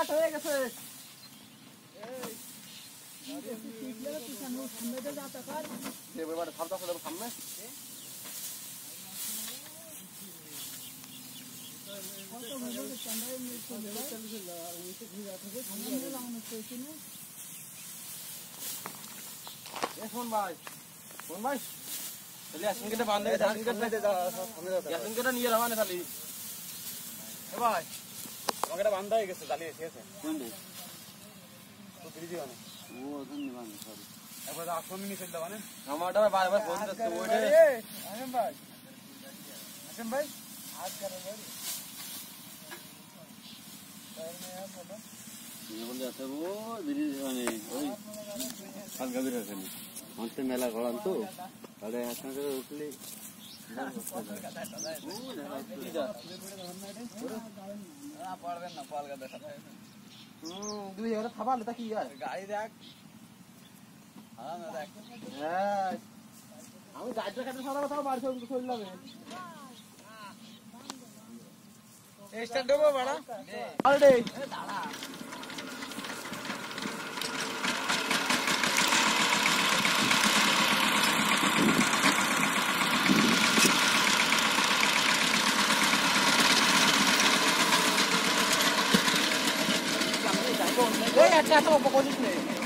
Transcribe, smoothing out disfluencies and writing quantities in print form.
start হয়ে গেছে সামনে শোন ভাই তাহলে আসিনকেটা বাঁধে আসিনকেটা নিয়ে রাওয়ানে খালি ভাই আমাকে এটা বাঁধা হয়ে গেছে জ্বালিয়ে ঠিক আছে তো ফিরে দিও না ও ধন্যবাদ সরি একবার আসন নিয়ে চলে যাবানে আমারটা বারবার ফোন করতে ওইটা আসেন ভাই আজ করে বলি বলে আছে ও দিদি মানে ওই হালকা বের আছে আমাদের মেলা গড়ান তো তাহলে হাসনা করে উঠলে পারবেন না পালকা দেখা দুই এবারে থাবালে তা কি হয় গাড়ি দেখ হ্যাঁ আমি গাড়িটা কাটে সারা কথা বাড়ি চলে যাবে স্টার্ট দেবো বাড়া অলরেডি দাঁড়া এই একটা তো পজিশনে